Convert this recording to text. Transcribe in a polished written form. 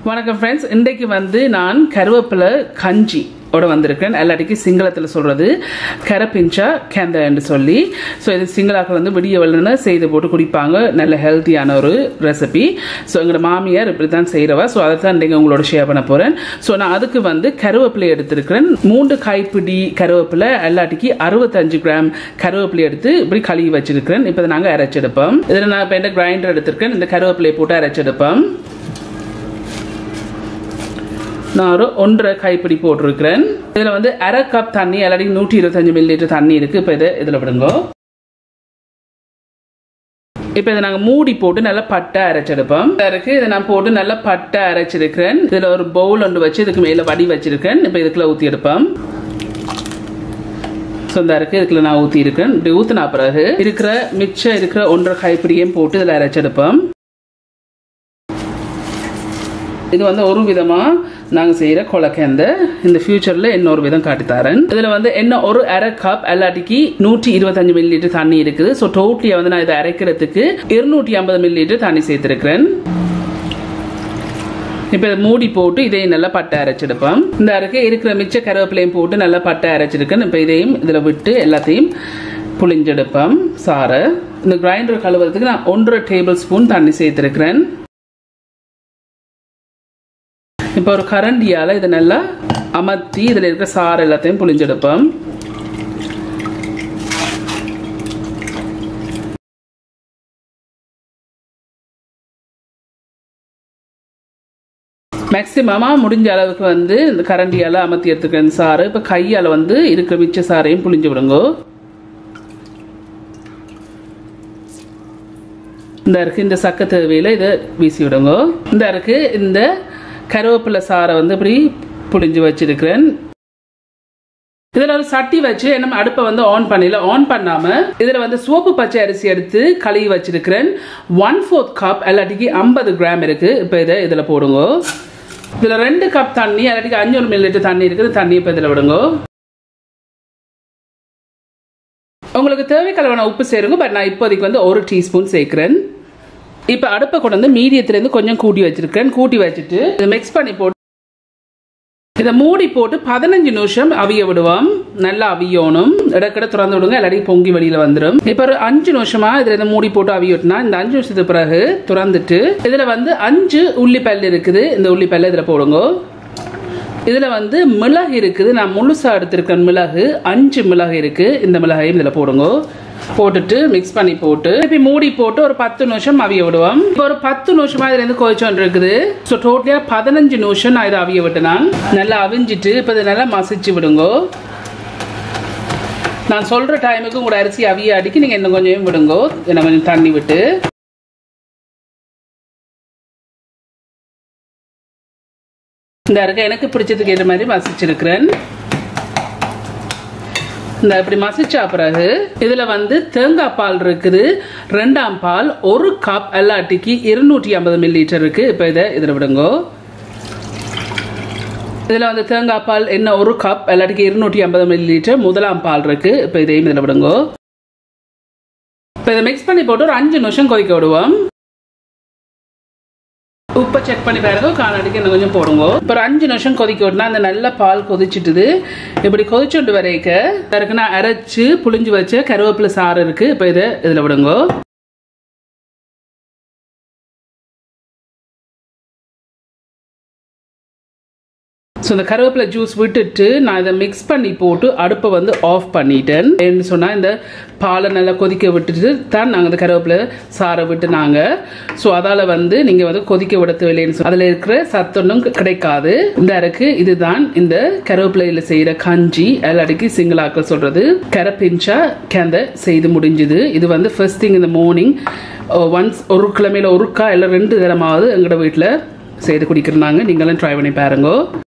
வணக்கம் ஃப்ரெண்ட்ஸ், இன்றைக்கு வந்து நான் கருவேப்பிலை கஞ்சி ஓட வந்திருக்கேன். எல்லாட்டிக்கும் சிங்களத்தில் சொல்கிறது கரப்பிஞ்சா கேந்தன்னு சொல்லி. ஸோ இது சிங்களாக்கள் வந்து விடிய வெள்ளன செய்து போட்டு குடிப்பாங்க. நல்ல ஹெல்த்தியான ஒரு ரெசிபி. ஸோ எங்களோட மாமியார் இப்படி தான் செய்கிறவா. ஸோ அதை தான் இன்றைக்கு உங்களோட ஷேர் பண்ண போகிறேன். ஸோ நான் அதுக்கு வந்து கருவேப்பிலை எடுத்திருக்கிறேன். 3 கைப்பிடி கருவேப்பிலை, எல்லாட்டிக்கு 65 கிராம் கருவேப்பிலை எடுத்து இப்படி கழுவி வச்சிருக்கிறேன். இப்போ நாங்கள் அரைச்செடுப்போம். இதில் நான் இப்போ என்ன கிரைண்டர் எடுத்திருக்கேன். இந்த கருவேப்பிலையை போட்டு அரைச்செடுப்போம். நான் ஒரு 1.5 கைப்பிடி போட்டிருக்கிறேன். இதில் வந்து 1/2 கப் தண்ணி, எல்லாடி 125 மில்லிலிட்டர் தண்ணி இருக்கு. இப்போ இதில் விடுங்க. இப்போ இதை நாங்கள் மூடி போட்டு நல்லா பட்டை அரைச்செடுப்போம். இருக்கு இதை நான் போட்டு நல்லா பட்டை அரைச்சிருக்கிறேன். இதில் ஒரு பவுல் ஒன்று வச்சு இதுக்கு மேலே வடி வச்சிருக்கேன். இப்போ இதுக்குள்ள ஊற்றி எடுப்போம். சொந்தா இருக்கு இதுக்குள்ள நான் ஊற்றி இருக்கேன். இப்படி ஊற்றினா பிறகு மிச்சம் இருக்கிற 1.5 கைப்பிடியும் போட்டு இதில் அரைச்செடுப்போம். இது வந்து ஒரு விதமாக நாங்கள் செய்கிற கொலக்கேந்த. இந்த ஃபியூச்சரில் இன்னொரு விதம் காட்டித்தாரன். இதில் வந்து என்ன ஒரு 1/2 கப் எல்லாட்டிக்கு 125 மில்லிலிட்டர் தண்ணி இருக்குது. ஸோ டோட்டலியாக வந்து நான் இதை அரைக்கிறதுக்கு 250 மில்லிலிட்டர் தண்ணி சேர்த்துருக்கிறேன். இப்போ இதை மூடி போட்டு இதையும் நல்லா பட்டை அரைச்செடுப்போம். இந்த அரைக்க இருக்கிற மிச்ச கருவேப்பிலையும் போட்டு நல்லா பட்டை அரைச்சிருக்கேன். இப்போ இதையும் இதில் விட்டு எல்லாத்தையும் புளிஞ்செடுப்போம். சாரை இந்த கிரைண்டர் கழுவுறதுக்கு நான் 1.5 டேபிள் ஸ்பூன் தண்ணி சேர்த்துருக்கிறேன். இப்போ ஒரு கரண்டியால் இதை நல்லா அமர்த்தி இதில் இருக்கிற சாறு எல்லாத்தையும் புளிஞ்செடுப்போம். மேக்சிமமாக முடிஞ்ச அளவுக்கு வந்து இந்த கரண்டியால் அமர்த்தி எடுத்துக்கிறேன் சாறு. இப்போ கையால் வந்து இருக்கிற மிச்ச சாரையும் புளிஞ்சு விடுங்க. இந்த இருக்கு இந்த சக்க தேவையில் இதை வீசி விடுங்க. இந்த இருக்கு இந்த கருவேப்பிலை சாரை வந்து இப்படி புளிஞ்சு வச்சிருக்கிறேன். இதில் ஒரு சட்டி வச்சு நம்ம அடுப்பை வந்து ஆன் பண்ணல. ஆன் பண்ணாமல் இதில் வந்து சோப்பு பச்சை அரிசி எடுத்து கழுவி வச்சிருக்கிறேன். 1/4 கப் எல்லாட்டிக்கு 50 கிராம் இருக்கு. இப்போ இதில் போடுங்க. இதில் 2 கப் தண்ணி, எல்லாட்டிக்கு 500 மில்லிலிட்டர் தண்ணி இருக்குது. தண்ணி இப்போ இதில் விடுங்க. உங்களுக்கு தேவைக்களவான உப்பு சேருங்க. பட் நான் இப்போதைக்கு வந்து 1 டீஸ்பூன் சேர்க்கிறேன். இப்போ அடுப்பை கொண்டு வந்து மீடியத்திலேருந்து கொஞ்சம் கூட்டி வச்சிருக்கேன். கூட்டி வச்சுட்டு இதை மிக்ஸ் பண்ணி போட்டு இதை மூடி போட்டு 15 நிமிஷம் அவிய விடுவோம். நல்லா அவியணும். இடக்கிட திறந்து விடுங்க, எல்லாத்தையும் பொங்கி வெளியில வந்துடும். இப்போ ஒரு 5 நிமிஷமா இதில் மூடி போட்டு அவியட்டுனா இந்த 5 நிமிஷத்துக்கு பிறகு திறந்துட்டு இதில் வந்து 5 உள்ளிப்பல் இருக்குது. இந்த உள்ளிப்பல்ல இதில் போடுங்க. இதில் வந்து மிளகு இருக்குது. நான் முழுசாக எடுத்திருக்கேன் மிளகு. 5 மிளகு இருக்கு. இந்த மிளகையும் இதில் போடுங்க. போட்டுட்டு மிக்ஸ் பண்ணி போட்டு இப்போ மூடி போட்டு ஒரு 10 நிமிஷம் அவிய விடுவோம். இப்போ ஒரு 10 நிமிஷமா இதுல இருந்து கொதிச்சோன்னு இருக்குது. ஸோ டோட்டலியா 15 நிமிஷம் நான் இதை அவிய விட்டுனான். நல்லா அவிஞ்சிட்டு இப்போ இதை நல்லா மசிச்சு விடுங்க. நான் சொல்ற டைமுக்கு உங்களோட அரிசி அவிய அடிக்கி நீங்க இன்னும் கொஞ்சம் விடுங்க. என்ன கொஞ்சம் தண்ணி விட்டு இந்த இருக்க எனக்கு பிடிச்சதுக்கு ஏற்ற மாதிரி மசிச்சிருக்கிறேன். இந்த இப்படி மசிச்சா பிறகு இதுல வந்து தேங்காய் பால் இருக்குது. 2ஆம் பால் 1 கப் எல்லாட்டிக்கு 250 மில்லிலிட்டர் இருக்கு. இப்போ இதில் விடுங்க. இதுல வந்து தேங்காய் பால் என்ன 1 கப் எல்லாட்டிக்கு 250 மில்லிலிட்டர் 1ஆம் பால் இருக்கு. இப்போ இதையும் இதில் விடுங்க. இப்போ இதை மிக்ஸ் பண்ணி போட்டு ஒரு 5 நிமிஷம் கொதிக்க விடுவோம். உப்பை செக் பண்ணி பாருங்க. காணடிக்கு இன்னும் கொஞ்சம் போடுங்க. இப்போ ஒரு 5 நிமிஷம் கொதிக்க விட்டுனா அந்த நல்ல பால் கொதிச்சுட்டுது. இப்படி கொதிச்சுட்டு வரைக்கும் நான் அரைச்சு புளிஞ்சு வச்ச கருவேப்பிலை சாறு இருக்கு. இப்போ இதில் விடுங்க. ஸோ இந்த கருவேப்பிலை ஜூஸ் விட்டுட்டு நான் இதை மிக்ஸ் பண்ணி போட்டு அடுப்பை வந்து ஆஃப் பண்ணிட்டேன். என்ன சொன்னால் இந்த பாலை நல்லா கொதிக்க விட்டுட்டு தான் நாங்கள் இந்த கருவேப்பிலை சாரை விட்டு நாங்கள். ஸோ அதால் வந்து நீங்கள் வந்து கொதிக்க விட தேவையில்லைன்னு சொல்லி அதில் இருக்கிற சத்தொன்னும் கிடைக்காது. இந்த இருக்கு இதுதான் இந்த கருவேப்பிலையில் செய்கிற கஞ்சி. எல்லாடிக்கு சிங்களாக்கள் சொல்கிறது கரப்பிஞ்சா கேந்த செய்து முடிஞ்சுது. இது வந்து ஃபர்ஸ்ட் திங் இந்த மார்னிங் ஒன்ஸ் ஒரு கிழமையில் ஒருக்கா இல்லை 2 தரமாவது எங்களோட வீட்டில் செய்து குடிக்கிறாங்க. நீங்களும் ட்ரை பண்ணி பாருங்க.